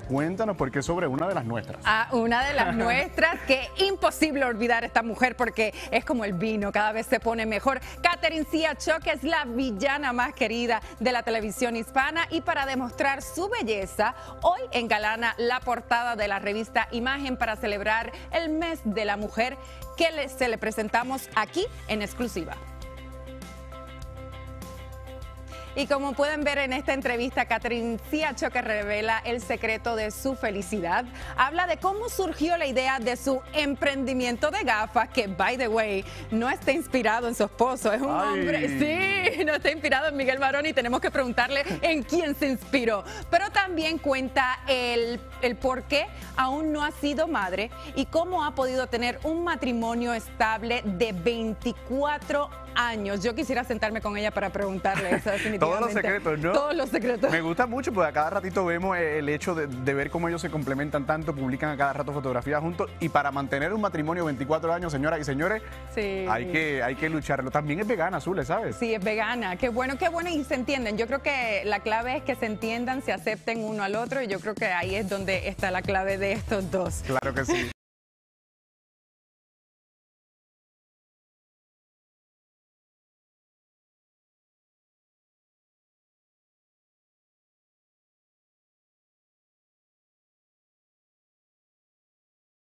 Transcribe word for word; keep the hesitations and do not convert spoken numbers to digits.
Cuéntanos por qué sobre una de las nuestras. A una de las nuestras, que imposible olvidar esta mujer porque es como el vino, cada vez se pone mejor. Catherine Siachoque es la villana más querida de la televisión hispana y para demostrar su belleza, hoy engalana la portada de la revista Imagen para celebrar el mes de la mujer que le, se le presentamos aquí en exclusiva. Y como pueden ver en esta entrevista, Catherine Siachoque revela el secreto de su felicidad. Habla de cómo surgió la idea de su emprendimiento de gafas, que, by the way, no está inspirado en su esposo. Es un Ay. hombre, sí, no está inspirado en Miguel Barón y tenemos que preguntarle en quién se inspiró. Pero también cuenta el, el por qué aún no ha sido madre y cómo ha podido tener un matrimonio estable de veinticuatro años. Yo quisiera sentarme con ella para preguntarle eso definitivamente. Todos los secretos, ¿no? Todos los secretos. Me gusta mucho porque a cada ratito vemos el hecho de, de ver cómo ellos se complementan tanto, publican a cada rato fotografías juntos y para mantener un matrimonio de veinticuatro años, señoras y señores, Sí. hay que, hay que lucharlo. También es vegana, Zule, ¿sabes? Sí, es vegana. Qué bueno, qué bueno y se entienden. Yo creo que la clave es que se entiendan, se acepten uno al otro y yo creo que ahí es donde está la clave de estos dos. Claro que sí.